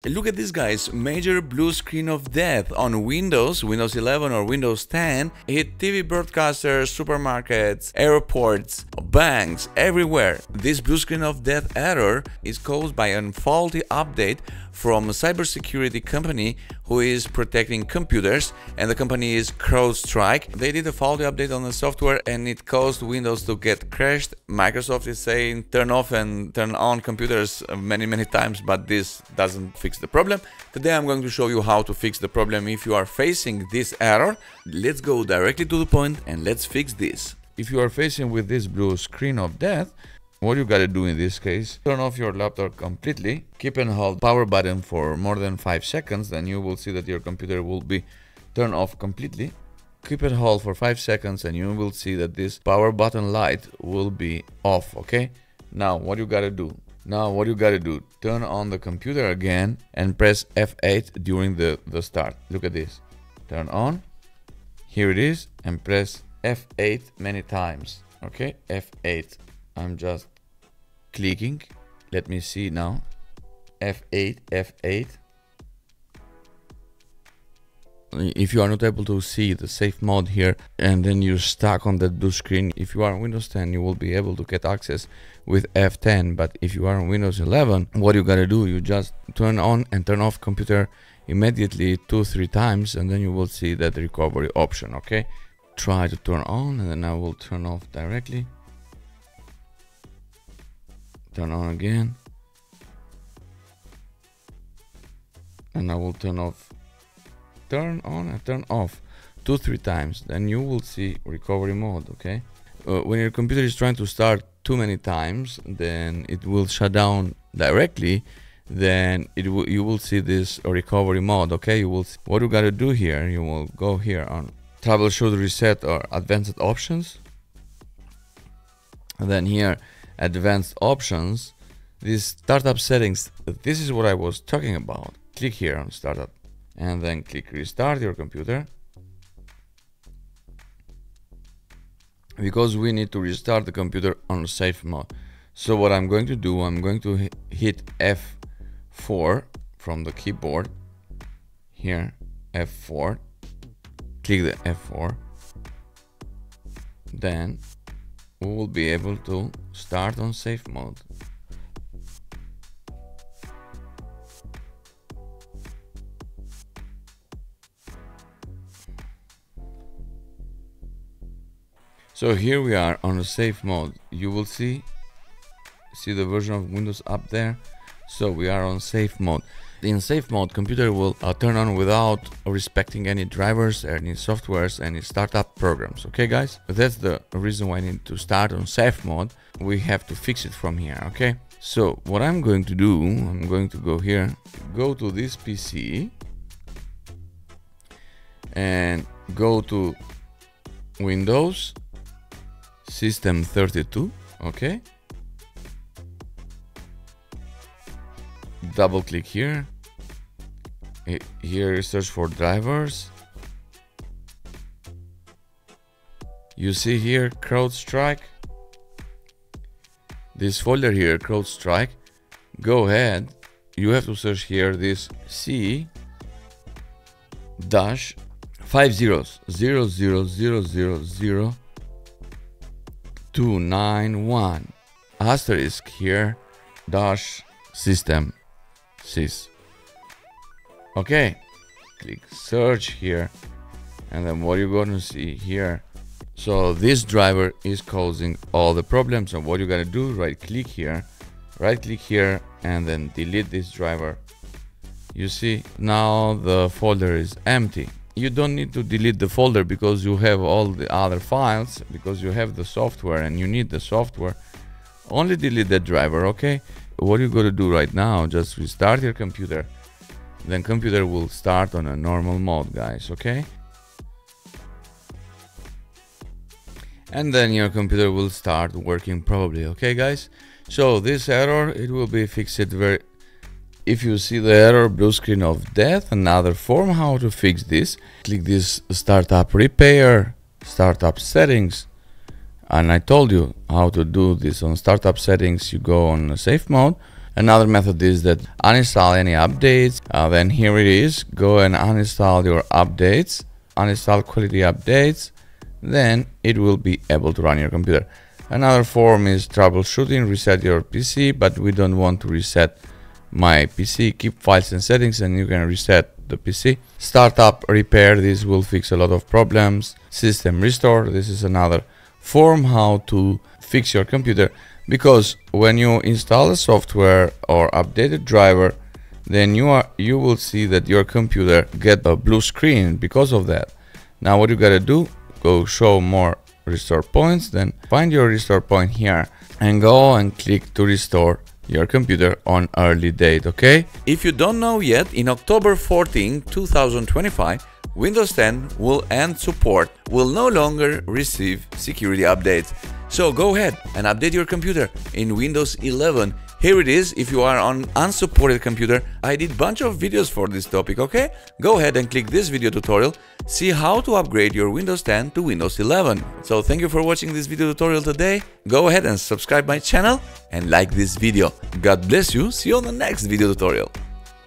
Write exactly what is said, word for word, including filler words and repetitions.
Look at this, guys, major blue screen of death on Windows, Windows eleven or Windows ten. Hit T V broadcasters, supermarkets, airports, banks, everywhere. This blue screen of death error is caused by a faulty update from a cybersecurity company who is protecting computers, and the company is CrowdStrike. They did a faulty update on the software and it caused Windows to get crashed. Microsoft is saying turn off and turn on computers many many times, but this doesn't fix the problem. Today I'm going to show you how to fix the problem if you are facing this error. Let's go directly to the point and let's fix this. If you are facing with this blue screen of death, what you gotta do in this case, turn off your laptop completely, keep and hold power button for more than five seconds, then you will see that your computer will be turned off completely. Keep and hold for five seconds and you will see that this power button light will be off, okay? Now what you gotta do? Now what you gotta do, turn on the computer again and press F eight during the, the start. Look at this. Turn on, here it is, and press F eight many times, okay? F eight. I'm just clicking. Let me see now. F eight, F eight. If you are not able to see the safe mode here and then you're stuck on that blue screen, if you are on Windows ten, you will be able to get access with F ten. But if you are on Windows eleven, what you gotta do, you just turn on and turn off computer immediately two, three times, and then you will see that recovery option, okay? Try to turn on and then I will turn off directly. Turn on again, and I will turn off, turn on and turn off two, three times. Then you will see recovery mode, okay? Uh, when your computer is trying to start too many times, then it will shut down directly. Then it will, you will see this recovery mode, okay? You will see what you gotta do here. You will go here on troubleshoot, reset, or advanced options, and then here advanced options, these startup settings, this is what I was talking about. Click here on startup and then click restart your computer, because we need to restart the computer on safe mode. So what I'm going to do, I'm going to hit F four from the keyboard here, F four, click the F four, then we will be able to start on safe mode. So here we are on the safe mode. You will see see the version of Windows up there. So we are on safe mode. In safe mode, computer will uh, turn on without respecting any drivers, any softwares, any startup programs. Okay, guys, that's the reason why I need to start on safe mode. We have to fix it from here. Okay, so what I'm going to do, I'm going to go here, go to this P C and go to Windows System thirty-two. Okay, double click here. Here search for drivers. You see here CrowdStrike. This folder here, CrowdStrike. Go ahead. You have to search here this C dash five zeros zero zero zero zero zero two nine one asterisk here dash system sys. Okay, click search here, and then what you're going to see here, so this driver is causing all the problems. And what you gotta do, right click here, right click here, and then delete this driver. You see now the folder is empty. You don't need to delete the folder because you have all the other files, because you have the software and you need the software. Only delete that driver. Okay, what you gotta do right now, just restart your computer, then computer will start on a normal mode, guys. Okay, and then your computer will start working probably. Okay, guys, so this error, it will be fixed very. If you see the error blue screen of death, another form how to fix this, click this startup repair, startup settings, and I told you how to do this. On startup settings, you go on safe mode Another method is that uninstall any updates. Uh, then here it is. Go and uninstall your updates. Uninstall quality updates. Then it will be able to run your computer. Another form is troubleshooting. Reset your P C, but we don't want to reset my P C. Keep files and settings and you can reset the P C. Startup repair. This will fix a lot of problems. System restore. This is another form how to fix your computer, because when you install a software or update a driver, then you are you will see that your computer get a blue screen because of that. Now what you gotta do, go show more restore points, then find your restore point here and go and click to restore your computer on early date. Okay, if you don't know yet, in October fourteenth two thousand twenty-five, Windows ten will end support, will no longer receive security updates. So go ahead and update your computer in Windows eleven. Here it is if you are on unsupported computer. I did bunch of videos for this topic, okay? Go ahead and click this video tutorial, see how to upgrade your Windows ten to Windows eleven. So thank you for watching this video tutorial today. Go ahead and subscribe my channel and like this video. God bless you, see you on the next video tutorial.